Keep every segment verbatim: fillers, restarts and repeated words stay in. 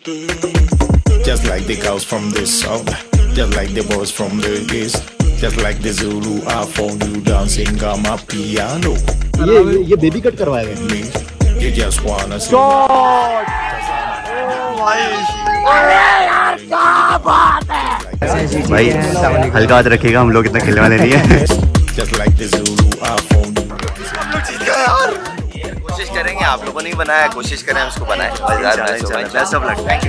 Just like the girls from the south, just like the boys from the east, just like the Zulu, I found you dancing on my piano. ये ये, ये baby cut करवाए हुए हैं। You just wanna see shot. भाई हल्का हाथ रखिएगा, हम लोग इतना खेलने वाले नहीं है। just like the Zulu, I found you. कोशिश करेंगे, आप लोगों ने बनाया, कोशिश करें हम उसको बनाए। सब लगता है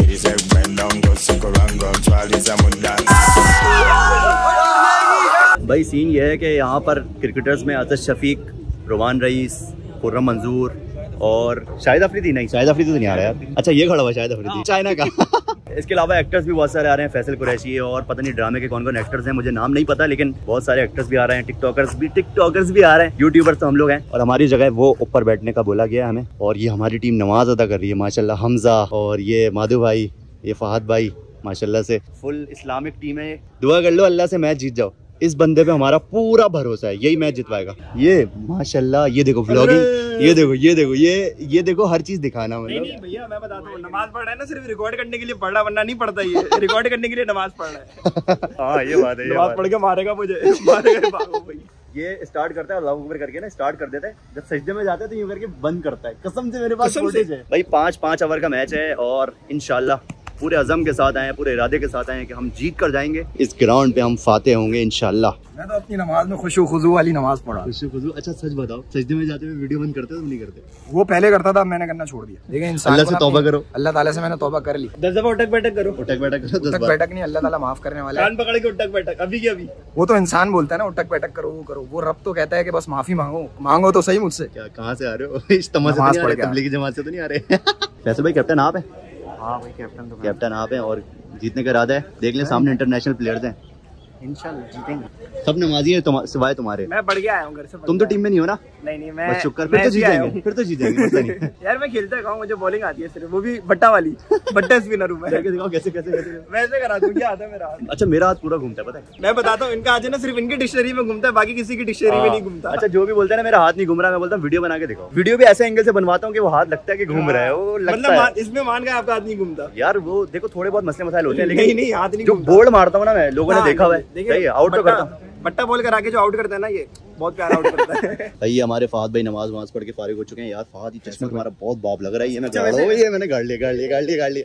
भाई सीन ये है कि यहाँ पर क्रिकेटर्स में आतिश शफीक, रोमान रईस, खुर्रम मंजूर और शाहिद अफरीदी। नहीं, शाहिद अफरीदी तो नहीं आ रहा यार। अच्छा ये खड़ा हुआ शाहिद अफरीदी, चाइना का। इसके अलावा एक्टर्स भी बहुत सारे आ रहे हैं, फैसल कुरैशी और पता नहीं ड्रामे के कौन कौन एक्टर्स हैं, मुझे नाम नहीं पता, लेकिन बहुत सारे एक्टर्स भी आ रहे हैं, टिकटॉकर्स भी टिकटॉकर्स भी आ रहे हैं, यूट्यूबर्स तो हम लोग हैं। और हमारी जगह वो ऊपर बैठने का बोला गया हमें, और ये हमारी टीम नमाज अदा कर रही है माशाल्लाह। हमजा और ये माधु भाई, ये फहद भाई, माशाल्लाह से फुल इस्लामिक टीम है। दुआ कर लो अल्लाह से मैच जीत जाओ, इस बंदे पे हमारा पूरा भरोसा है, यही मैच जितवाएगा। ये माशाल्लाह, ये देखो व्लॉगिंग, ये देखो ये देखो ये ये देखो हर चीज दिखाना। मतलब नहीं भैया मैं बताता हूँ, नमाज पढ़ रहा है ना, सिर्फ रिकॉर्ड करने के लिए पढ़ रहा, वरना नहीं पढ़ता, ये रिकॉर्ड करने के लिए नमाज पढ़ रहा है। हाँ ये बात है, नमाज पढ़ के मारेगा मुझे, मारेगा भागो भाई। ये स्टार्ट करता है अल्लाह अकबर करके ना, स्टार्ट कर देता है, जब सजदे में जाता है तो यूं करके बंद करता है। कसम से मेरे पास फुटेज है भाई। पाँच पाँच ओवर का मैच है और इंशाल्लाह पूरे अज़म के साथ आए, पूरे इरादे के साथ आए कि हम जीत कर जाएंगे। इस ग्राउंड पे हम फाते होंगे इंशाल्लाह। मैं तो अपनी नमाज में खुशू खुजू वाली नमाज पढ़ा। खुशू खुजू। अच्छा सच बताओ, सजदे में जाते हुए वीडियो बंद करते हो तुम? नहीं करते? वो पहले करता था, मैंने करना छोड़ दिया। लेकिन इंसान अल्लाह से तौबा करो। अल्लाह ताला से मैंने तौबा कर ली। दस दफा उठक बैठक करो। उठक बैठक करो, उठक बैठक नहीं, अल्लाह ताला माफ करने वाला है। कान पकड़ के उठक बैठक, अभी की अभी। वो तो इंसान बोलता है ना उठक बैठक करो, वो करो, वो रब तो कहता है कि बस माफी मांगो, मांगो तो सही मुझसे। क्या कहाँ से आ रहे हो? इज्तिमा से नहीं आ रहे, तबलीगी जमात से तो नहीं आ रहे? फैसल भाई कैप्टन आप है? हाँ भाई कैप्टन तो कैप्टन आप हैं और जीतने का इरादा है। देख लें सामने इंटरनेशनल प्लेयर्स हैं, इंशाल्लाह जीतेंगे। सब नमाजी है तुम, सिवाय तुम्हारे। मैं बढ़ गया आया हूँ घर से। तुम तो टीम में नहीं हो ना? नहीं नहीं मैं बस शुक्र, फिर तो जीत जाएंगे, फिर तो जीत जाएंगे, मसला नहीं। यार मैं खेलता है, मुझे बॉलिंग आती है सिर्फ, वो भी बट्टा वाली, बट्टा स्पिनर हूँ मैं। दिखाओ कैसे कैसे कैसे वैसे करा दूं, क्या आता है मेरा हाथ। अच्छा मेरा हाथ पूरा घूमता है, पता है? मैं बताता हूँ, इनका आज है ना सिर्फ इनकी डिक्शनरी में घूमता है, बाकी किसी की डिक्शनरी में नहीं घूमता। अच्छा जो भी बोलते हैं ना मेरा हाथ नहीं घूम रहा, मैं बोलता हूँ वीडियो बना के दिखाओ। वीडियो भी ऐसे एंगल से बनवाता हूँ कि वो हाथ लगता है कि घूम रहा है, वो लगता है। इसमें मान का आपका हाथ नहीं घूमता यार। वो देखो थोड़े बहुत मसले मसाइल होते हैं, लेकिन नहीं नहीं हाथ नहीं। जो बोर्ड मारता हूँ ना मैं, लोगों ने देखा हुआ है, आउट तो करता हूँ। बट्टा बॉल करा के जो आउट करता है ना, ये बहुत प्यारा आउट करता है। भाई हमारे फहद भाई नमाज वमाज पढ़ के फारिग हो चुके हैं। यार फहद, ये चश्मा तुम्हारा बहुत बाप लग रहा है। ये मैं गाड़ ये मैंने गाड़ लिया गाड़ लिया गाड़ लिया गाड़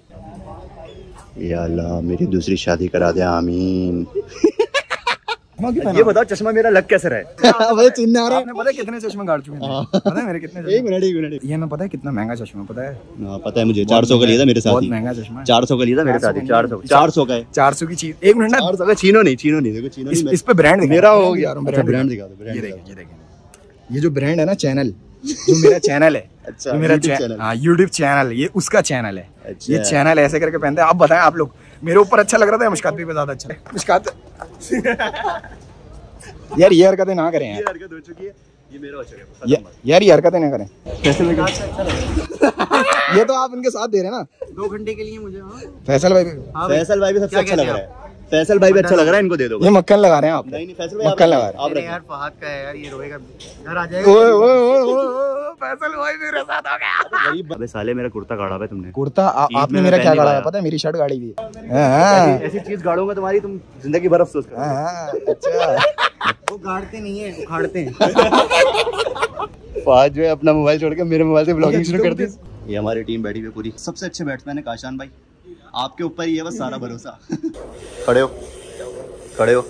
लिया। या अल्लाह मेरी दूसरी शादी करा दे, आमीन। ये बताओ चश्मा मेरा लग कैसे रहा है? वो चिन्ह आ रहा है। आपने पता है कितने चश्मे गाड़ चुके हैं? पता है मेरे कितने? एक मिनट एक मिनट। ये मैं पता है कितना महंगा चश्मा, पता है? हां पता है मुझे, चार सौ का लिया था मेरे साथ ही। बहुत महंगा चश्मा है। चार सौ का लिया था मेरे साथ ही। चार सौ चार सौ का है। चार सौ की चीज। एक मिनट ना, चार सौ का चीनो नहीं, चीनो नहीं, देखो चीनो नहीं। इस पे ब्रांड मेरा हो गया। ब्रांड दिखा दो। ये देखें ये देखें, ये जो ब्रांड है ना, चैनल जो मेरा चैनल है, अच्छा जो मेरा चैनल, हाँ यूट्यूब चैनल, ये उसका चैनल है। अच्छा। ये चैनल ऐसे करके पहनते हैं। आप बताएं, आप लोग, मेरे ऊपर अच्छा लग रहा था, मुश्कात पे ज्यादा अच्छा है। मुश्कात यार ये हरकतें ना करें यार। ये हरकत हो चुकी है, ये मेरा हो चुका है यार, ये हरकतें ना करें। ये तो आप इनके साथ दे रहे हैं ना दो घंटे के लिए मुझे। फैसल भाई भी, फैसल भाई भी सबसे अच्छा लग रहा है। फैसल भाई भी अच्छा लग रहा है, इनको दे दो। ये मक्खन लगा रहे हैं आप? नहीं नहीं फैसल भाई मक्खन लगा रहे हैं। यार फहद का है यार, ये रोएगा, घर आ जाएगा। ओए ओए ओए, फैसल भाई मेरे साथ हो गया। अबे साले मेरा कुर्ता गाड़ा है तुमने। कुर्ता आपने मेरा क्या गाड़ा है पता है? मेरी शर्ट गाड़ी हुई है। ऐसी चीज गाड़ूंगा तुम्हारी, तुम जिंदगी भर अफसोस करोगे। अच्छा वो गाड़ते नहीं है, उखाड़ते हैं। फहद जो है अपना मोबाइल छोड़ के मेरे मोबाइल से ब्लॉगिंग शुरू कर दी। ये हमारी टीम बैठी हुई पूरी। सबसे अच्छे बैट्समैन है काशान भाई, आपके ऊपर ही है बस सारा भरोसा। खड़े हो खड़े हो।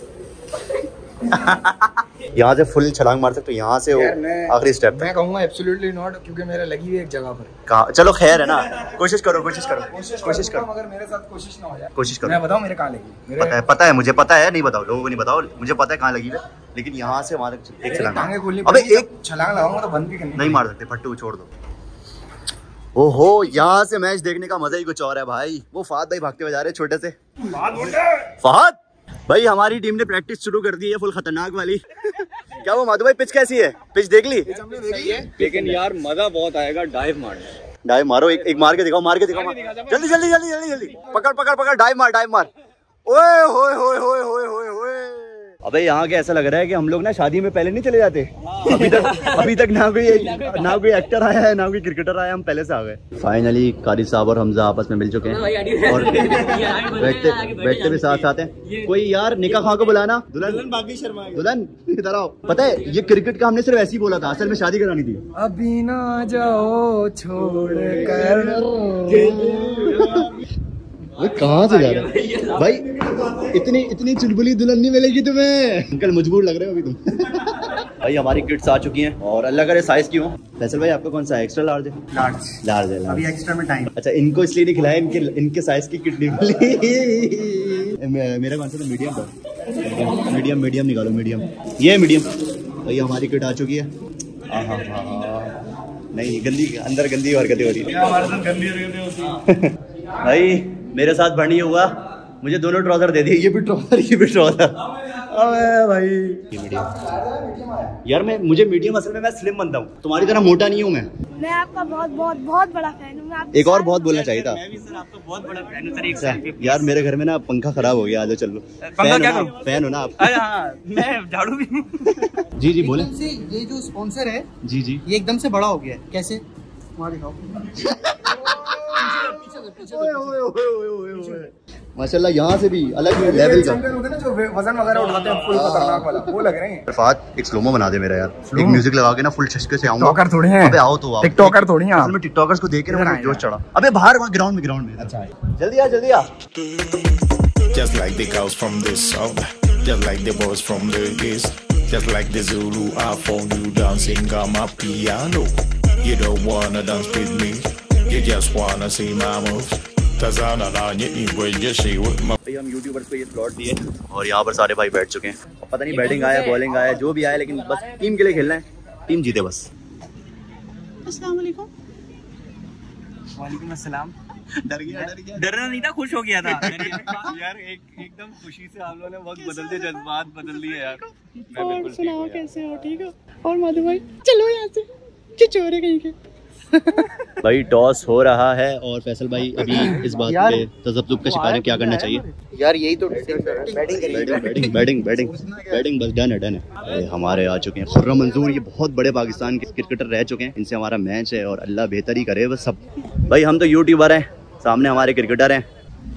यहाँ से फुल छलांग मार सकते हो, यहाँ से आखिरी स्टेप। मैं कहूँगा एब्सोल्युटली नॉट, क्योंकि मेरा लगी हुई एक जगह पर। कहाँ? चलो खैर है ना, कोशिश करो कोशिश करो कोशिश करो, मगर मेरे साथ कोशिश ना हो जाए। कोशिश करो। मैं बताऊँ मेरे कहाँ लगी? मेरे पता है पता है मुझे पता है, नहीं बताओ लोगों को नहीं बताओ, मुझे पता है कहाँ लगी है, लेकिन यहाँ से वहाँ तक एक छलांग। अबे एक छलांग लगाऊंगा तो बंद भी करनी नहीं मार सकते, फट्टू छोड़ दो। ओहो, यहाँ से मैच देखने का मजा ही कुछ और है भाई। वो फहद भाई भागते हुए जा रहे हैं छोटे से। फहद भाई हमारी टीम ने प्रैक्टिस शुरू कर दी है फुल खतरनाक वाली। क्या वो माधु भाई पिच कैसी है? पिच देख ली? लेकिन यार मजा बहुत आएगा डाइव मारने। डाइव मारो, एक एक मार के दिखाओ, मार के दिखाओ, जल्दी जल्दी जल्दी जल्दी जल्दी, पकड़ पकड़ पकड़, डाइव मार डाइव मार। ओए होए होए होए होए होए होए। अबे यहाँ के ऐसा लग रहा है कि हम लोग ना शादी में पहले नहीं चले जाते। अभी तक अभी तक ना कोई ना कोई एक्टर आया है ना कोई क्रिकेटर आया, हम पहले से आ गए। फाइनली कारी साहब और हमजा आपस में मिल चुके हैं और बैठते बैठते भी साथ साथ हैं। कोई यार निकाह खां को बुलाना। दुल्हन बाकी शर्मा दुल्हन इधर आओ। पता है ये क्रिकेट का हमने सिर्फ ऐसे ही बोला था, असल में शादी करानी थी। अभी ना जाओ छोड़ कर। कहाँ से जा रहा है भाई? इतनी इतनी चुलबुली दुल्हन नहीं मिलेगी तुम्हें। अंकल मजबूर लग रहे हो अभी तुम। भाई हमारी किट्स आ चुकी हैं और अल्लाह करे साइज की हो। फैसल भाई आपका कौन सा है? एक्स्ट्रा लार्ज है? लार्ज लार्ज है। अभी एक्स्ट्रा में टाइम। अच्छा इनको इसलिए नहीं खिलाया, इनके इनके साइज की किट नहीं मिली। मेरा कौन सा था? मीडियम था। मीडियम मीडियम निकालो मीडियम। ये है मीडियम। भाई हमारी किट आ चुकी है। हाँ हाँ हाँ नहीं गंदी अंदर गंदी हरकतें हो रही है। भाई मेरे साथ बढ़नी हुआ, मुझे दोनों ट्राउजर दे दिए। ये भी ट्राउजर ये भी ट्राउजर। अबे भाई ये मीडियम यार। मैं मुझे मीडियम असल में मैं स्लिम बनता हूँ, तुम्हारी तरह मोटा नहीं हूँ मैं। मैं आपका बहुत बहुत बहुत बड़ा फैन हूँ। एक और बहुत बोलना चाहिए था। मैं भी सर आपका बहुत बड़ा फैन हूँ सर। एक सेल्फी यार मेरे घर में ना पंखा खराब हो गया, आ जाओ चलो। पंखा क्या करूं? फैन हो ना आप? अरे हाँ मैं झाड़ू भी। जी जी बोले। से ये जो स्पॉन्सर है जी जी ये एकदम से बड़ा हो गया है। कैसे? वहाँ दिखाओ। माशाल्लाह यहाँ से भी अलग लेवल का ना जो वजन वगैरह उठाते हैं फुल खतरनाक वाला, वो लग रहे हैं। इरफात एक स्लोमो बना दे मेरा यार, एक म्यूजिक लगा के ना फुल छक्के से आऊंगा। टिकटॉकर थोड़ी हैं। अबे आओ तो आओ। टिकटॉकर थोड़ी हैं आप। मैं टिकटॉकर्स को देख के ना जोश चढ़ा। अबे बाहर वहाँ ग्राउंड में ग्राउंड में। अच्छा जल्दी आ जल्दी आ। Just like the girls from the south, just like the boys from the east, just like the Zulu, I found you dancing on my piano. You don't wanna dance with me, you just wanna see my moves. Tazana na nyeti wenye shi with my. भाई हम YouTubers को ये slot दिए और यहाँ पर सारे भाई बैठ चुके हैं। पता नहीं बैटिंग आया बॉलिंग आया जो भी आया, लेकिन बस टीम के लिए खेलना है, टीम जीते बस। अस्सलाम वालेकुम। वालेकुम अस्सलाम। डर गया डर गया डरना नहीं था, खुश हो गया था। यार एक एकदम खुशी से आप लोगों ने वक्त बदलते जज्बात बदल दिए यार। और सुनाओ कैसे हो? ठीक हो? और मधु भाई चलो यहाँ से, कि चोरे कहीं के। भाई टॉस हो रहा है और फैसल भाई अभी इस बात पे तजब्जुब का शिकार है, क्या करना चाहिए यार यही तो बैटिंग करिए। बैटिंग बैटिंग बैटिंग बैटिंग बस डन है डन है। हमारे आ चुके हैं खुर्रम मंजूर, ये बहुत बड़े पाकिस्तान के क्रिकेटर रह चुके हैं, इनसे हमारा मैच है और अल्लाह बेहतर ही करे बस सब। भाई हम तो यूट्यूबर हैं, सामने हमारे क्रिकेटर हैं।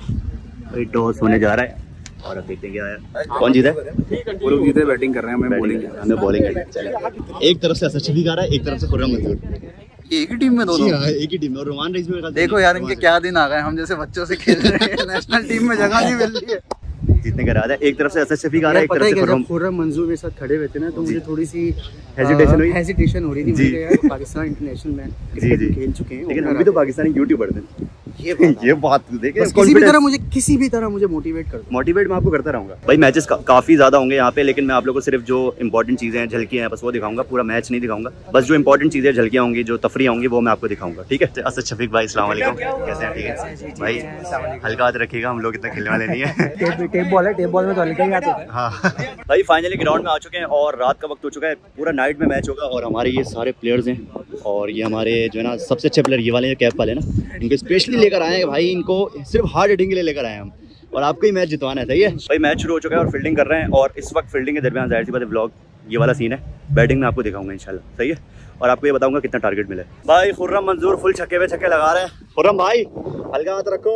भाई टॉस होने जा रहा है और अब देखते हैं क्या है, कौन जीता है। वो लोग जीते बैटिंग कर रहे हैं, मैं बॉलिंग हमें बॉलिंग है। एक तरफ से असद शफीक आ रहा है, एक तरफ से खुर्रम मंजूर। एक ही टीम में दोनों? एक ही टीम में। और रोमान रईस में देखो यार इनके क्या दिन आ गए, हम जैसे बच्चों से खेल रहे हैं, नेशनल टीम में जगह नहीं मिल रही है। जीतने का इरादा है। एक तरफ से असद शफीक आ रहा है, एक तरफ से खुर्रम। खुर्रम मंजूर मेरे साथ खड़े हुए थे ना, तो मुझे थोड़ी सी हेजिटेशन हुई हेजिटेशन हो रही थी। मुझे यार पाकिस्तान इंटरनेशनल में क्रिकेट खेल चुके हैं, लेकिन हम भी तो पाकिस्तानी यूट्यूबर थे। ये ये बात देखे, किसी भी तरह मुझे किसी भी तरह मुझे मोटिवेट कर मोटिवेट मैं आपको करता रहूंगा। भाई मैचेस का, काफी ज्यादा होंगे यहाँ पे, लेकिन मैं आप लोगों को सिर्फ जो इंपॉर्टेंट चीजें हैं, झलकियां हैं, बस वो दिखाऊंगा। पूरा मैच नहीं दिखाऊंगा, बस जो इंपॉर्टेंट चीजें झलकियां होंगी, जो तफरीह होंगी, वो मैं आपको दिखाऊंगा। ठीक है असद शफीक भाई अस्सलाम वालेकुम, कैसे हैं? ठीक है भाई, हल्का हाथ रखिएगा, हम लोग इतना खेलने वाले नहीं है। टेप बॉल है, टेप बॉल में तो हल्का ही आता है। हाँ भाई फाइनली ग्राउंड में आ चुके हैं और रात का वक्त हो चुका है, पूरा नाइट में मैच होगा। और हमारे ये सारे प्लेयर्स हैं और ये हमारे जो है ना सबसे अच्छे प्लेयर ये वाले कैप वाले ना, इनको स्पेशली लेकर आए हैं भाई, इनको सिर्फ हार्ड हिटिंग के लिए लेकर आए हैं हम, और आपको ही मैच जितवाना है। सही है भाई, मैच शुरू हो चुका है और फील्डिंग कर रहे हैं, और इस वक्त फील्डिंग के दरमियान जाहिर सी बात है व्लॉग ये वाला सीन है। बैटिंग में आपको दिखाऊंगा इंशाल्लाह, सही है, और आपको ये बताऊंगा कितना टारगेट मिला है। भाई खुर्रम मंजूर फुल छक्के पे छक्के लगा रहे हैं। खुर्रम भाई हल्का हाथ रखो।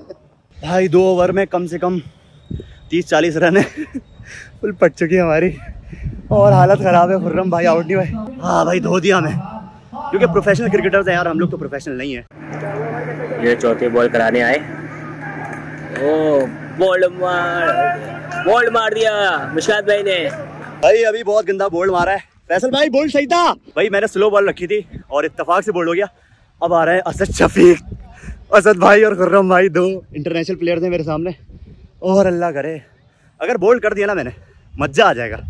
भाई दो ओवर में कम से कम तीस चालीस रन है, फुल पट चुकी है हमारी और हालत ख़राब है। खुर्रम भाई आउट नहीं हुए। हाँ भाई धो दिया हमें, क्योंकि प्रोफेशनल क्रिकेटर्स हैं यार, हम लोग तो प्रोफेशनल नहीं है। ये चौथी बॉल कराने आए, ओ बॉल मार बॉल मार दिया मुश्कात भाई ने। भाई अभी बहुत गंदा बोल्ड मारा है। फैसल भाई बोल्ड सही था भाई, मैंने स्लो बॉल रखी थी और इत्तेफाक से बोल्ड हो गया। अब आ रहा है असद शफीक, असद भाई और खुर्रम भाई, दो इंटरनेशनल प्लेयर्स हैं मेरे सामने, और अल्लाह करे अगर बोल्ड कर दिया ना मैंने, मजा आ जाएगा।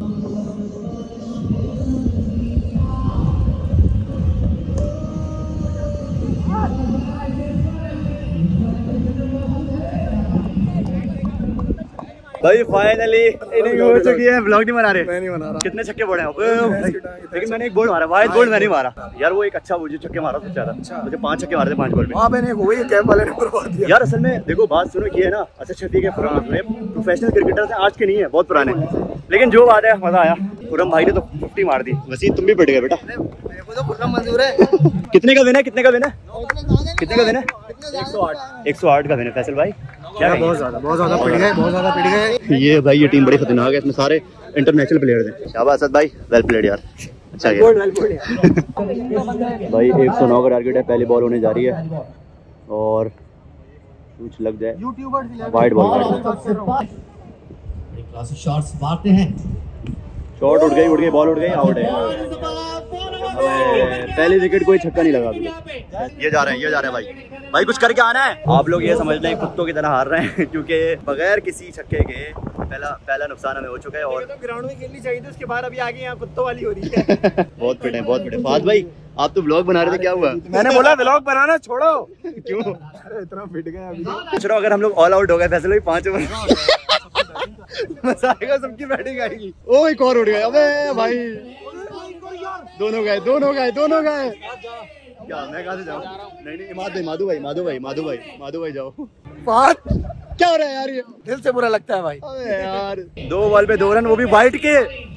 भाई फाइनली इनिंग हो चुकी है। ब्लॉग नहीं बना रहे? मैं नहीं बना रहा। कितने छक्के बोले हैं? लेकिन मैंने एक बोल्ड मारा, वाइड बोल्ड मैं नहीं मारा यार। वो एक अच्छा वो जो छक्के मारा सबसे ज्यादा, मुझे पांच छक्के मारे थे पांच बॉल में। वहाँ मैंने वही कैप वाले ने करवा दिया यार। असल में देखो बात सुनो, ये है ना अच्छा शफीक है पुराने प्रोफेशनल क्रिकेटर है, आज के नहीं है, बहुत पुराने, लेकिन जो बात है मजा आया। खुर्रम भाई ने तो फिफ्टी मार दी। वसीम तुम भी पिट गए बेटा। मेरे को तो खुर्रम मंजूर है। कितने का विन है? कितने का विन है? कितने का विन है? एक सौ आठ। एक सौ आठ का विन है फैसल भाई। क्या बहुत ज्यादा बहुत ज्यादा पिट गए, बहुत ज्यादा पिट गए। ये भाई ये टीम बड़ी खतरनाक है, इसमें सारे इंटरनेशनल प्लेयर्स हैं। शाबाश असद भाई, वेल प्लेड यार। अच्छा है भाई। एक सौ नौ का टारगेट है, पहली बॉल होने जा रही है और कुछ लग जाए वाइड बॉल। शॉट्स मारते हैं, शॉट उड़ गई उड़ गई बॉल उड़ गई, आउट है। पहली विकेट कोई छक्का नहीं लगा अभी। ये जा रहे हैं ये जा रहे हैं भाई। भाई कुछ करके आना है। आप लोग ये समझ लें कुत्तों की तरह हार रहे हैं क्योंकि बगैर किसी छक्के के पहला पहला नुकसान हमें हो चुका है। और तो ग्राउंड में खेलनी चाहिए थी, उसके बाद अभी आगे यहाँ कुत्तों वाली हो रही है। बहुत पिटे बहुत पिटे। फाद भाई आप तो ब्लॉग बना रहे थे, क्या हुआ? मैंने बोला व्लॉग बनाना छोड़ो। क्यों? अरे इतना पिट गए अभी। चलो अगर हम लोग ऑल आउट हो गए फैसले पांच ओवर मजा आएगा, सबकी बैटिंग आएगी। ओ एक और उड़ गया। अबे भाई दोनों गए दोनों गए दोनों गए। क्या मैं कहाँ से जाऊँ? नहीं नहीं माधु भाई माधु भाई माधु भाई माधु भाई माधु भाई जाओ। बात क्या हो रहा है यार? ये दिल से बुरा लगता है भाई। अबे यार दो बॉल पे दो रन, वो भी वाइट के।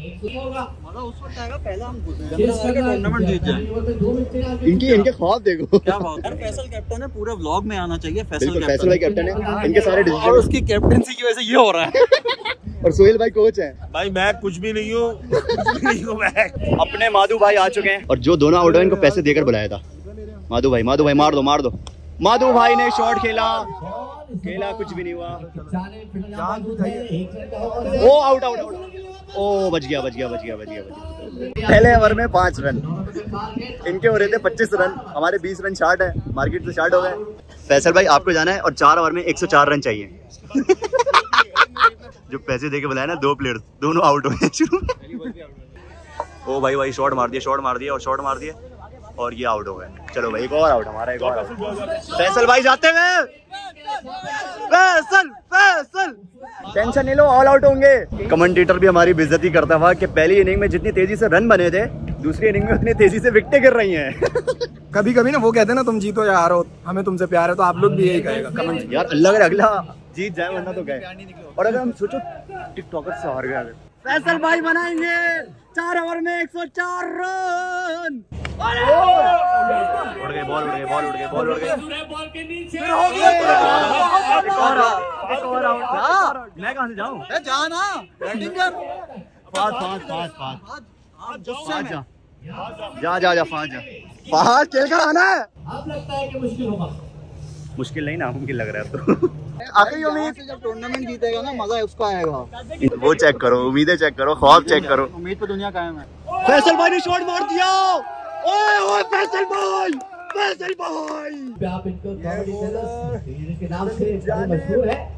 टूर्नामेंट जीत जाए। इनकी इनके ख्वाब देखो। क्या बात है। फैसल कैप्टन है, पूरा व्लॉग में आना चाहिए। फैसल फैसल भाई कैप्टन है, इनके सारे डिसीजन और उसकी कैप्टनसी की वजह से ये हो रहा है। और सोहेल भाई कोच है। भाई मैं कुछ भी नहीं हूँ, नहीं हूँ मैं। अपने माधु भाई आ चुके हैं और जो दोनों आउट हुए इनको पैसे देकर बुलाया था। माधु भाई माधु भाई मार दो मार दो। माधु भाई ने शॉट खेला खेला कुछ भी नहीं हुआ। ओ आउट आउट आउट। ओ बच गया बच गया बच गया बच गया बच गया। पहले ओवर में पांच रन, इनके हो रहे थे पच्चीस रन, हमारे बीस रन शार्ट है, मार्केट से शार्ट हो गए। फैसल भाई आपको जाना है और चार ओवर में एक सौ चार रन चाहिए। जो पैसे देके बुलाया ना दो प्लेयर्स, दोनों आउट हुए शुरू में। ओ भाई भाई शॉट मार दिया शॉट मार दिया और शॉट मार दिया और ये आउट हो गए। चलो भाई एक और आउट, हमारा एक और आउट। फैसल भाई जाते हैं। फैसल फैसल टेंशन नहीं लो, ऑल आउट होंगे। कमेंटेटर भी हमारी बेइज्जती करता हुआ कि पहली इनिंग में जितनी तेजी से रन बने थे, दूसरी इनिंग में उतनी तेजी से विकेटें गिर रही हैं। कभी कभी ना वो कहते हैं ना तुम जीतो या हारो, हमें तुमसे प्यार है, तो आप लोग भी यही कहेगा कमेंट। यार अल्लाह करे अगला जीत जाए वरना तो गए। और अगर हम सोचो टिकटॉकर से हार गए, फैसल भाई बनाएंगे चार ओवर में एक सौ चार रन। उड़ गए बॉल उड़ गए बॉल उड़ गए बॉल उड़ गए। मैं कहाँ से जाऊँ? जाना बैटिंग कर। फास्ट फास्ट फास्ट फास्ट जा जा जा जा फास्ट जा फास्ट खेल कर आना है। अब लगता है कि मुश्किल होगा। मुश्किल नहीं नामुमकिन लग रहा है तो। आखिरी उम्मीद जब टूर्नामेंट जीतेगा ना मजा उसको आएगा। वो चेक करो, उम्मीदें चेक करो, ख्वाब चेक करो। उम्मीद पे दुनिया कायम है। फैसल भाई ने शॉट मार दिया। ओए ओए फैसल भाई फैसल भाई आप इनको कॉमेडी सेलर्स के नाम से मशहूर है।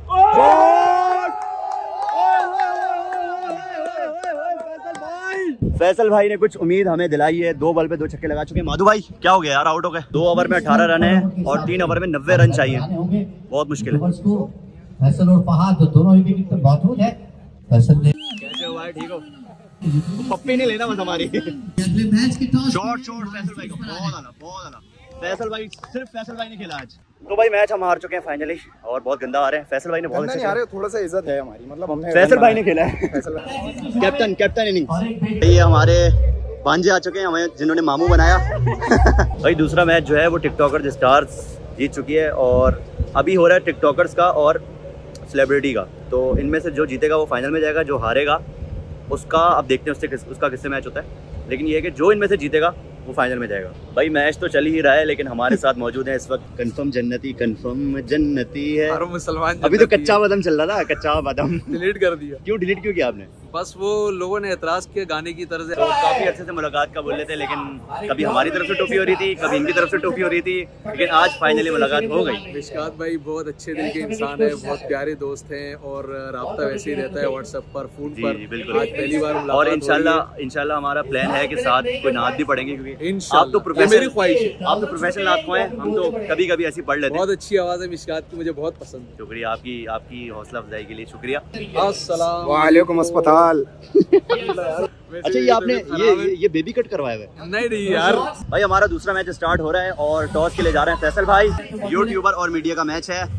फैसल भाई ने कुछ उम्मीद हमें दिलाई है। दो बॉल पे दो छक्के लगा चुके हैं। माधु भाई क्या हो गया यार? आउट हो गए। दो ओवर में अठारह रन है और तीन ओवर में नब्बे रन चाहिए, बहुत मुश्किल है। फैसल और फहाद दोनों ही विकेट पर मौजूद है। फैसल ने कैसे हुआ है? ठीक हो? पप्पी नहीं लेना बस हमारी। अगले मैच के टॉस शॉट शॉट फैसल भाई का बहुत आला बहुत आला। फैसल भाई सिर्फ फैसल भाई ने खेला आज। तो भाई मैच हम हार चुके हैं फाइनली और बहुत गंदा आ रहे हैं। फैसल भाई ने बहुत नहीं आ रहे, थोड़ा सा इज्जत है हमारी, मतलब हमने फैसल भाई ने खेला है। कैप्टन कैप्टन इनिंग ये हमारे भांजे आ चुके हैं हमें, जिन्होंने मामू बनाया। भाई दूसरा मैच जो है वो टिकटॉकर स्टार्स जीत चुकी है और अभी हो रहा है टिकटॉकर्स का और सेलिब्रिटी का। तो इनमें से जो जीतेगा वो फाइनल में जाएगा, जो हारेगा उसका अब देखते हैं उससे किस, उसका किससे मैच होता है। लेकिन ये है कि जो इनमें से जीतेगा वो फाइनल में जाएगा। भाई मैच तो चल ही रहा है लेकिन हमारे साथ मौजूद है इस वक्त कंफर्म जन्नती कंफर्म जन्नती है मुसलमान। अभी तो कच्चा बादाम चल रहा था, कच्चा बादाम डिलीट कर दिया। क्यों डिलीट क्यों किया आपने? बस वो लोगों ने एतराज किया गाने की तरह से। तो काफी अच्छे से मुलाकात का बोल रहे थे, लेकिन कभी हमारी तरफ से टोपी हो रही थी, कभी इनकी तरफ से टोपी हो रही थी, लेकिन आज फाइनली मुलाकात हो गई। मिशकात भाई बहुत अच्छे दिल के इंसान है, बहुत प्यारे दोस्त हैं और राब्ता वैसे ही रहता है व्हाट्सएप पर, फोन पर। जी, बिल्कुल। आज पहली बार और इंशाल्लाह इंशाल्लाह हमारा प्लान है कि साथ कोई नात भी पढ़ेंगे, क्योंकि आप तो प्रोफेशनल, मेरी ख्वाहिश है, आप तो प्रोफेशनल नात को हैं, हम तो कभी कभी ऐसी पढ़ लेते हैं। बहुत अच्छी आवाज़ है मिशकात की, मुझे बहुत पसंद है। शुक्रिया आपकी आपकी हौसला अफजाई के लिए शुक्रिया। अस्सलाम वालेकुम अस्पताल। अच्छा ये आपने ये ये, ये बेबी कट करवाया हुआ है? नहीं नहीं यार। भाई हमारा दूसरा मैच स्टार्ट हो रहा है और टॉस के लिए जा रहे हैं फैसल भाई। यूट्यूबर और मीडिया का मैच है।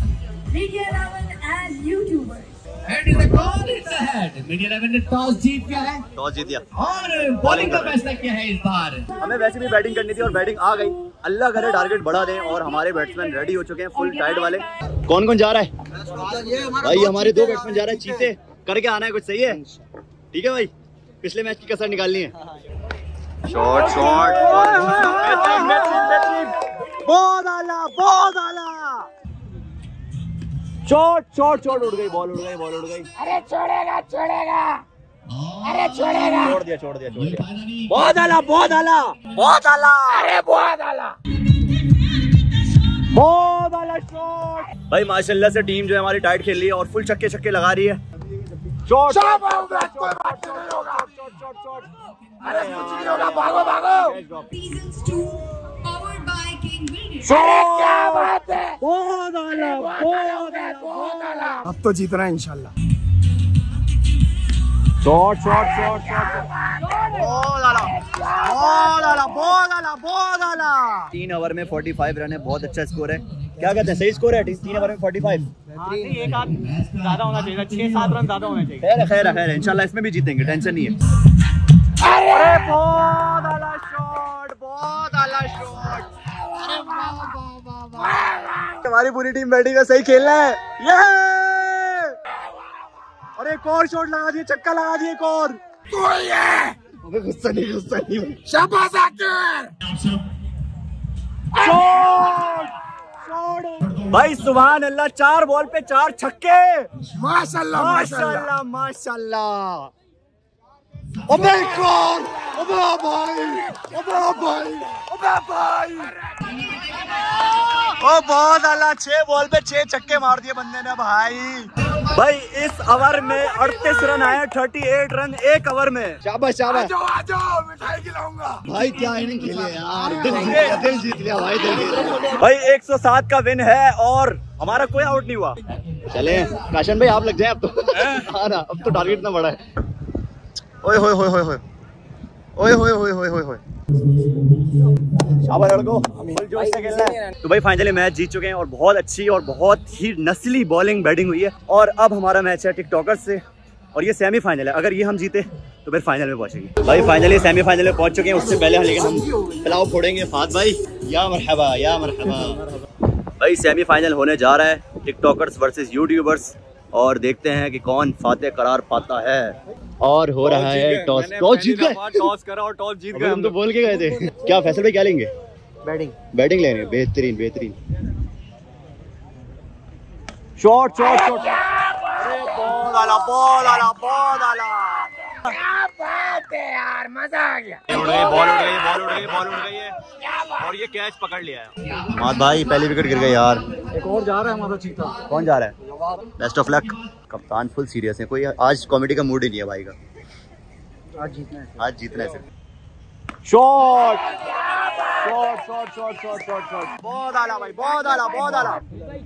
मीडिया इलेवन ने टॉस जीत गया है, टॉस जीत गया और बॉलिंग का फैसला किया है इस बार। हमें वैसे भी बैटिंग करनी थी और बैटिंग आ गई। अल्लाह करे टारगेट बढ़ा दें और हमारे बैट्समैन रेडी हो चुके हैं फुल टाइट वाले। कौन कौन जा रहा है भाई? हमारे दो बैट्समैन जा रहे हैं, चीते करके आना है, कुछ सही है? ठीक है भाई, पिछले मैच की कसर निकालनी है। शॉट शॉट बहुत आला बहुत आला शॉट शॉट शॉट उड़ गई, बॉल उड़ गई, बॉल उड़ गई। अरे छोड़ेगा छोड़ेगा अरे छोड़ेगा, छोड़ दिया छोड़ दिया छोड़ दिया। बहुत आला बहुत आला बहुत आला, अरे बहुत आला बहुत आला शॉट। भाई माशाल्लाह से टीम जो है हमारी टाइट खेल रही है और फुल छक्के छक्के लगा रही है। शॉट शॉट कोई बात नहीं होगा, शॉट शॉट शॉट, अरे कुछ नहीं होगा, भागो भागो। क्या बात है, बहुत आला बहुत आला बहुत आला। अब तो जीतना है इंशाल्लाह। शॉट शॉट शॉट शॉट बहुत आला बहुत आला बहुत आला बहुत आला। तीन ओवर में पैंतालीस रन है, बहुत अच्छा स्कोर है। क्या कहते हैं, सही स्कोर है तीन ओवर में पैंतालीस? एक आध ज्यादा होना चाहिए, छह सात रन ज्यादा होने चाहिए। खैर है खैर है खैर है, इंशाल्लाह इसमें भी जीतेंगे, टेंशन नहीं है। अरे बहुत आला शॉट बहुत आला शॉट। हमारी पूरी टीम बैटिंग है, सही खेलना है ये। और एक और शॉट लगा दिए, चक्का लगा दिए एक और। अबे गुस्सा नहीं गुस्सा नहीं। शाबाश आकर भाई सुभान अल्लाह, चार बॉल पे चार छक्के, माशाल्लाह माशाल्लाह माशाल्लाह। अबे कौन, अबे भाई अबे भाई अबे भाई, ओ बहुत आला, छह बॉल पे छह छक्के मार दिए बंदे ने भाई। भाई इस ओवर में अड़तीस रन आए, अड़तीस रन एक ओवर में। शाबाश शाबाश, आ जाओ मिठाई खिलाऊंगा। भाई क्या इनिंग खेली है यार, दिल जीत लिया, दिल जीत लिया भाई, दिल जीत लिया भाई। एक सौ सात का विन है और हमारा कोई आउट नहीं हुआ। चले काशन भाई आप लग जाए अब तो। हाँ ना, अब तो टारगेट इतना बड़ा है। ओए होए होए होए होए ओए होए होए होए होए होए, शाबाश लड़को, फुल जोश से खेलना है। तो भाई फाइनली मैच जीत चुके हैं और बहुत अच्छी और बहुत ही नस्ली बॉलिंग बैटिंग हुई है। और अब हमारा मैच है टिकटॉकर्स से और ये सेमीफाइनल है। अगर ये हम जीते तो फिर फाइनल में पहुंचेंगे। भाई फाइनली सेमीफाइनल में पहुंच चुके हैं, उससे पहले लेकिन हम प्लाव फोड़ेंगे। फात भाई या मरहबा या मरहबा। भाई सेमीफाइनल होने जा रहा है, टिकटॉकर्स वर्सेस यूट्यूबर्स, और देखते हैं कि कौन फातेह करार पाता है। और हो रहा है टॉस, टॉस जीत गए, टॉस करा और टॉस जीत गए। हम तो बोल के गए थे। क्या फैसल भाई क्या लेंगे? बैटिंग बैटिंग लेंगे, बेहतरीन बेहतरीन। शॉट शॉट शॉट, अरे बॉल आला बॉल आला बॉल आला। क्या बात है यार, मजा आ गया। उड़ गई बॉल, उड़ गई बॉल, उड़ गई बॉल, उड़ गई है और ये कैच पकड़ लिया है। मात भाई पहली विकेट गिर गई यार। एक और जा रहा है हमारा चीता। कौन जा रहा है? Best of luck. कप्तान फुल सीरियस है, कोई आज कॉमेडी का मूड ही नहीं है भाई का। आज जीतना है, आज जीतना है सिर्फ। Shot shot shot shot shot shot shot, बहुत आला भाई, बहुत आला बहुत आला।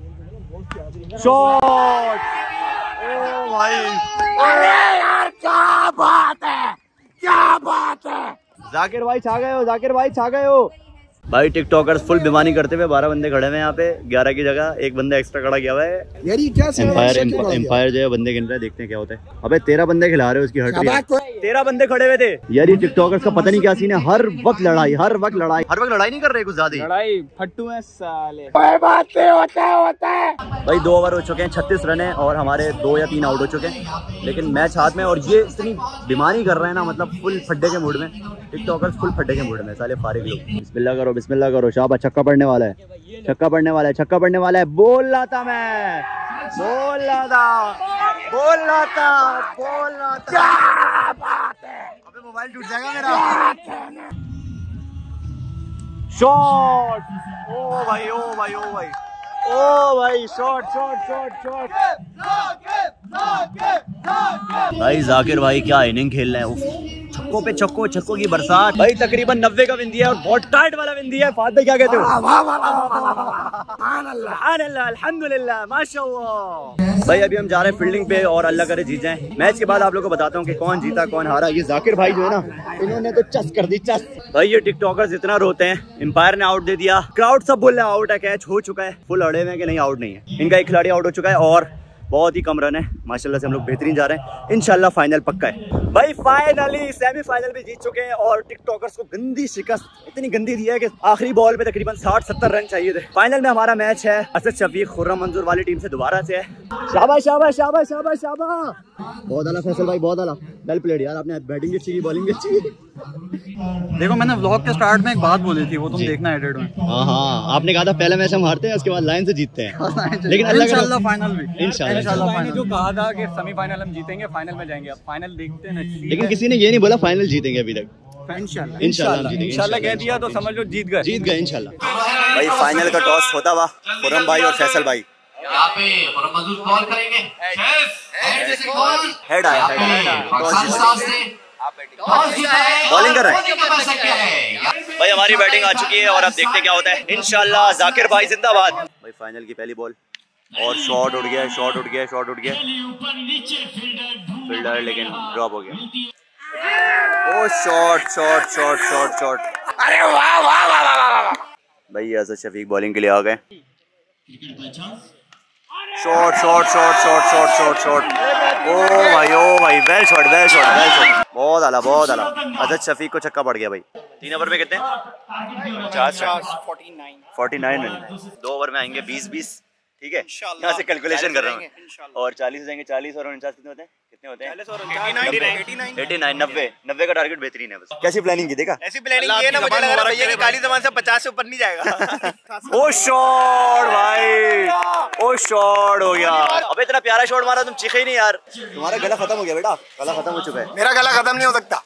शॉट, ओ भाई, अरे यार क्या बात है, क्या बात है। जाकिर भाई छा गए हो, जाकिर भाई छा गए हो। भाई टिकटॉकर्स फुल बेमानी करते हुए बारह बंदे खड़े हुए हैं यहाँ पे, ग्यारह की जगह एक बंदा एक्स्ट्रा खड़ा किया हुआ है यार। ये क्या एम्पायर एम्पायर जो है बंदे गिन रहे हैं, देखते हैं क्या होता है। अबे तेरह बंदे खिला रहे हो, उसकी हट रही है। तेरह बंदे खड़े हुए थे यार। ये टिकटॉकर्स का पता नहीं क्या सीन है, हर वक्त लड़ाई हर वक्त लड़ाई हर वक्त लड़ाई नहीं कर रहे कुछ ज्यादा ही। लड़ाई फट्टू है साले। कोई बात नहीं, होता है होता है। भाई दो ओवर हो चुके हैं, छत्तीस रन है और हमारे दो या तीन आउट हो चुके हैं, लेकिन मैच हाथ में। और ये इतनी बेमानी कर रहे हैं ना, मतलब फुल फड्डे के मूड में। टिकटॉकर्स फुल फड्डे के मूड में साले फारिग लोग। बिस्मिल्लाह करो बिस्मिल्लाह करो, शाबाश, छक्का पड़ने वाला है, छक्का पड़ने वाला है, छक्का पड़ने वाला है। बोल रहा था मैं, बोलना था बोलना था बोलना था। क्या बात है, अबे मोबाइल टूट जाएगा मेरा। शॉट, ओ भाई ओ भाई ओ भाई ओ भाई, शॉट शॉट शॉट शॉट। भाई जाकिर भाई क्या इनिंग खेल रहे हैं, छक्कों पे छक्कों, छक्कों की बरसात। भाई तकरीबन नब्बे का विन दिया है और बहुत टाइट वाला विन दिया है। फाद भाई क्या कहते हो? अल्हम्दुलिल्लाह माशाअल्लाह। भाई अभी हम जा रहे हैं फील्डिंग पे और अल्लाह करे जीत जाएं। मैच के बाद आप लोगों को बताता हूँ कि कौन जीता कौन हारा। ये जाकिर भाई जो है ना, इन्होंने तो चस कर दी चस। भाई ये टिकटॉकर्स इतना रोते हैं, एम्पायर ने आउट दे दिया, क्राउड सब बोल रहे हैं आउट है, कैच हो चुका है, फुल अड़े में कि नहीं आउट नहीं है। इनका एक खिलाड़ी आउट हो चुका है और बहुत ही कम रन है। माशाल्लाह से हम लोग बेहतरीन जा रहे हैं, इंशाल्लाह फाइनल पक्का है। भाई फाइनली सेमीफाइनल भी जीत चुके हैं और टिकटॉकर्स को गंदी शिकस्त इतनी गंदी दी है कि आखिरी बॉल पे तकरीबन साठ सत्तर रन चाहिए थे। फाइनल में हमारा मैच है असद शफीक खुर्रम मंजूर वाली टीम से दोबारा से है। शाबाश शाबाश शाबाश शाबाश शाबाश, बहुत आला फैसल भाई, बहुत आला, वेल प्लेड यार। आपने बैटिंग अच्छी की, बॉलिंग अच्छी की। देखो मैंने व्लॉग के स्टार्ट में एक बात बोली थी, वो तुम देखना एडिट में। हाँ हाँ, आपने कहा था पहला मैच हम हारते हैं उसके बाद लाइन से जीतते हैं, लेकिन इंशाल्लाह फाइनल भी इंशाल्लाह। मैंने जो कहा था कि सेमीफाइनल हम जीतेंगे, फाइनल में जाएंगे। अब फाइनल देखते हैं, लेकिन किसी ने ये नहीं बोला फाइनल जीतेंगे अभी तक। इंशाल्लाह इंशाल्लाह इंशाल्लाह कह दिया तो समझ लो जीत गए, जीत गए इंशाल्लाह। भाई फाइनल का टॉस होता हुआ खुर्रम भाई और फैसल भाई यहाँ पे मंजूर कॉल करेंगे। हेड आया, बॉलिंग कर रहे हैं। भाई हमारी बैटिंग आ चुकी है और अब देखते क्या होता है। इंशाल्लाह जाकिर भाई जिंदाबाद। भाई फाइनल की पहली बॉल और शॉट उड़ गया, शॉट उड़ गया, शॉट उड़ गया, फील्डर लेकिन ड्रॉप हो गया। ओ shot shot shot shot shot, अरे वाह वाह वाह वाह वाह। भाई असद शफीक बॉलिंग के लिए आ गए। Shot shot shot shot shot shot shot, ओ भाई ओ भाई, well shot well shot well shot, बहुत आला बहुत आला। असद शफीक को छक्का पड़ गया भाई। तीन ओवर में कितने? पचास उनचास रन। दो ओवर में आएंगे बीस बीस, ठीक है। यहाँ से कैलकुलेशन कर रहा हूँ। और चालीस जाएंगे, चालीस और उनचास कितने होते हैं? कितने होते हैं? नब्बे नब्बे का टारगेट बेहतरीन है। बस कैसी प्लानिंग की, देखा? ऐसी प्लानिंग की है ना, मुझे लग रहा है भैया की काली जबान से पचास से ऊपर नहीं जाएगा। ओ शॉट भाई, ओ शॉट हो गया। अबे इतना प्यारा शॉट मारा, तुम चीखे ही नहीं यार। तुम्हारा गला खत्म हो गया बेटा, गला खत्म हो चुका है। मेरा गला खत्म नहीं हो सकता।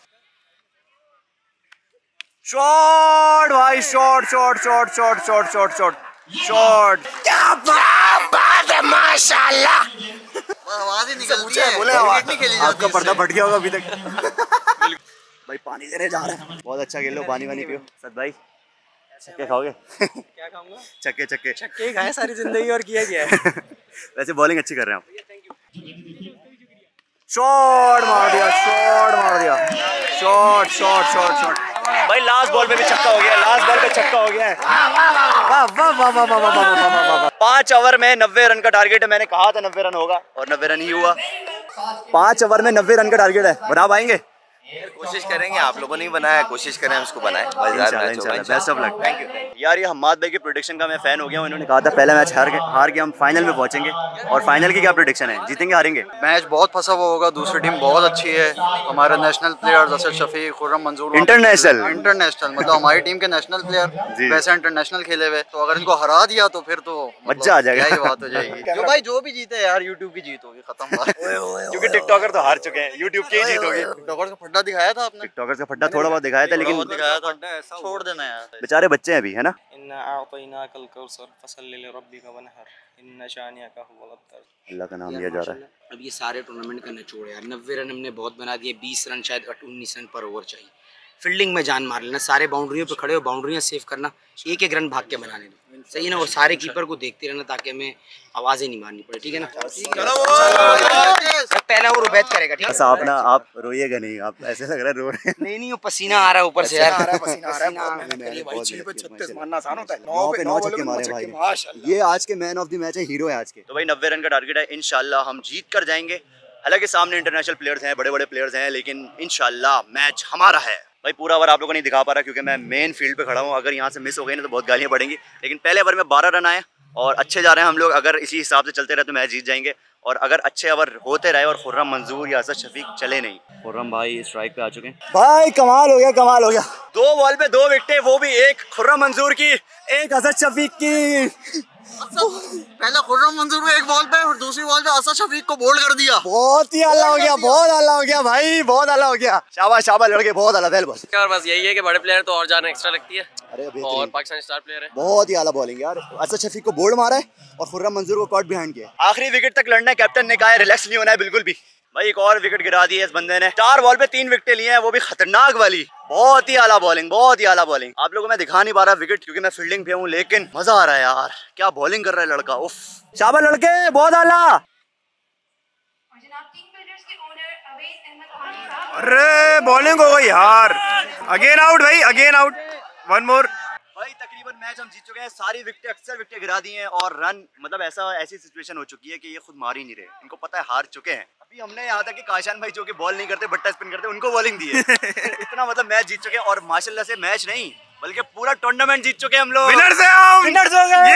शॉट भाई, shot shot shot shot shot shot shot shot, क्या बात है माशाल्लाह। आवाज ही निकल रही है, बोले आवाज नहीं खेली। आपका पर्दा फट गया होगा अभी तक। भाई पानी देने जा रहे हैं, बहुत अच्छा खेल लो, पानी वानी पियो। सद भाई छक्के खाओगे? क्या खाऊंगा? छक्के छक्के छक्के खाए सारी जिंदगी और किया गया है। वैसे बॉलिंग अच्छी कर रहे हैं आप। शॉट मार दिया, शॉट मार दिया, शॉट शॉट शॉट शॉट। भाई लास्ट बॉल पे भी छक्का हो गया, लास्ट बॉल पे छक्का हो गया है। वाह वाह वाह वाह वाह वाह वाह। पांच ओवर में नब्बे रन का टारगेट है, मैंने कहा था नब्बे रन होगा और नब्बे रन ही हुआ। पांच ओवर में नब्बे रन का टारगेट है, बना पाएंगे? कोशिश करेंगे, आप लोगों ने बनाया, कोशिश करें हम उसको बनाए। Best of luck. Thank you यार। ये हम्माद भाई के प्रेडिक्शन का मैं फैन हो गया हूँ। इन्होंने कहा था पहला मैच हार के हार के हम फाइनल में पहुंचेंगे, और फाइनल की क्या प्रेडिक्शन है, जीतेंगे हारेंगे? मैच बहुत फंसा हुआ होगा, दूसरी टीम बहुत अच्छी है। हमारे national players Asad Shafiq, Khurram Manzoor, international international मतलब हमारी टीम के नेशनल प्लेयर वैसे इंटरनेशनल खेले हुए। तो अगर इनको हरा दिया तो फिर तो मजा आ जाएगा, यही बात हो जाएगी। जो भाई जो भी जीते यार, यूट्यूब की जीत होगी, खत्म बात। क्योंकि टिकटॉकर तो हार चुके हैं, यूट्यूब की जीत होगी। टिकटॉकर का फड्डा दिखाया था आपने? टिकटॉकर का फड्डा थोड़ा बहुत दिखाया था, लेकिन दिखाया था, छोड़ देना यार, बेचारे बच्चे हैं अभी, है ना। अल्लाह का नाम लिया जा रहा है। अब ये सारे टूर्नामेंट का निचोड़ यार, नब्बे रन हमने बहुत बना दिए, बीस रन शायद उन्नीस रन पर ओवर चाहिए। फील्डिंग में जान मार लेना, सारे बाउंड्रियों पे खड़े हो, बाउंड्रियां सेव करना, एक एक रन भाग के बनाने दो, सही है ना। वो सारे कीपर को देखते रहना ताकि हमें आवाजें नहीं मारनी पड़े, ठीक है ना। पहला वो रुबैत करेगा, ठीक है। आप ना आप रोइएगा नहीं, आप ऐसे लग रहा है रो रहे हैं। नहीं नहीं, वो पसीना आ रहा है ऊपर से यार, पसीना आ रहा है। छत्तीस मारना आसान होता है। नौ पे नौ छक्के मारे भाई, ये आज के मैन ऑफ द मैच है, हीरो है आज के। तो भाई नब्बे रन का टारगेट है, इंशाल्लाह हम जीत कर जाएंगे। हालांकि सामने इंटरनेशनल प्लेयर्स हैं, बड़े बड़े प्लेयर्स हैं, लेकिन इंशाल्लाह मैच हमारा है। भाई पूरा ओवर आप लोगों को नहीं दिखा पा रहा क्योंकि मैं मेन फील्ड पे खड़ा हूँ। अगर यहाँ से मिस हो गई ना तो बहुत गालियाँ पड़ेंगी, लेकिन पहले ओवर में बारह रन आए और अच्छे जा रहे हैं हम लोग। अगर इसी हिसाब से चलते रहे तो मैच जीत जाएंगे, और अगर अच्छे ओवर होते रहे और खुर्रम मंजूर या असद शफीक चले नहीं। खुर्रम भाई स्ट्राइक पे आ चुके हैं। भाई कमाल हो गया, कमाल हो गया। दो बॉल पे दो विकेटें, वो भी एक खुर्रम मंजूर की, एक असद शफीक की। पहले खुर्रम मंजूर को एक बॉल पे और दूसरी बॉल पे असद शफीक को बोल्ड कर दिया। बहुत ही आला हो गया, बहुत आला हो गया भाई, बहुत आला हो गया। शाबाश शाबाश लड़के, बहुत आला वेल बॉस। और बस यही है कि बड़े प्लेयर तो और जान एक्स्ट्रा लगती है। अरे और पाकिस्तान स्टार प्लेयर है, बहुत ही आला बॉलिंग यार। असद शफीक को बोल्ड मारा है और खुर्रम मंजूर को कॉट बिहाइंड किया। आखिरी विकेट तक लड़ना है, कैप्टन ने कहा है रिलैक्स नहीं होना है बिल्कुल भी। भाई एक और विकेट गिरा दी है इस बंदे ने, चार बॉल पे तीन विकेटें लिए हैं, वो भी खतरनाक वाली। बहुत ही आला बॉलिंग, बहुत ही आला बॉलिंग। आप लोगों को मैं दिखा नहीं पा रहा विकेट क्योंकि मैं फील्डिंग पे हूँ, लेकिन मजा आ रहा है यार, क्या बॉलिंग कर रहा है लड़का। उफ, शाबाश लड़के, बहुत आला। अरे बॉलिंग हो गई यार, अगेन आउट भाई, अगेन आउट, वन मोर। भाई तकरीबन मैच हम जीत चुके हैं, सारी विकेटें अक्सर विकेटें गिरा दी हैं और रन मतलब ऐसा ऐसी सिचुएशन हो चुकी है कि ये खुद मार ही नहीं रहे, इनको पता है हार चुके हैं। अभी हमने यहाँ तक कि काशान भाई जो कि बॉल नहीं करते बट्टा स्पिन करते, उनको बॉलिंग दी है। इतना मतलब मैच जीत चुके हैं और माशाल्लाह से मैच नहीं बल्कि पूरा टूर्नामेंट जीत चुके हैं हम लोग। विनर्स हैं हम, विनर्स हो गए।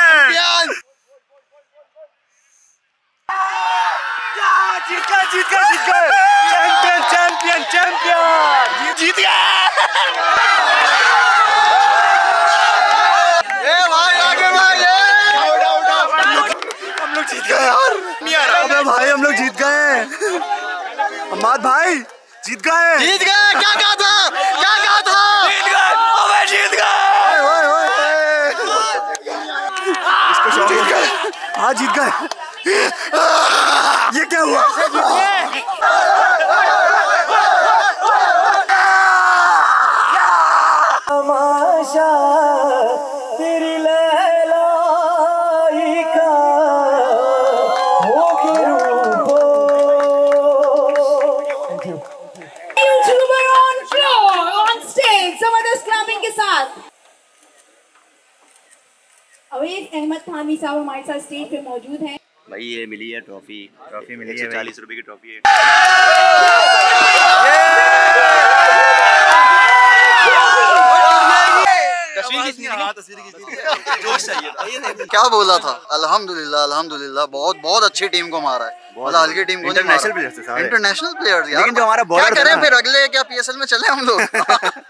जीत गए, जीत गए, जीत गए, चैंपियन चैंपियन चैंपियन जीत गए। हम लोग जीत गए यार, नहीं आ रहा। अबे भाई हम लोग जीत गए, अम्माद भाई जीत गए, जीत गए। क्या कहा था, क्या कहा था, जीत गए, अबे जीत गए। इसको शौक जीत गए, हाँ जीत गए। ये क्या हुआ, तमाशा तेरी लैलाई का हो के रूपो। YouTuber on floor on stage जबरदस्त क्लैपिंग के साथ। अवैध अहमद थामी साहब हमारे साथ स्टेज पे मौजूद हैं। भाई ये मिली है ट्रॉफी, ट्रॉफी मिली है, चालीस रुपए की ट्रॉफी है। क्या बोला था, अल्हम्दुलिल्लाह अल्हम्दुलिल्लाह, बहुत बहुत अच्छी टीम को मारा है, मतलब हल्की टीम को इंटरनेशनल प्लेयर्स, इंटरनेशनल प्लेयर्स यार। लेकिन जो हमारा बॉलर क्या करें फिर, अगले क्या पीएसएल में चले हम लोग।